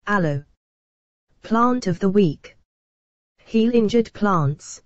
Aloe. Plant of the week. Heal injured plants.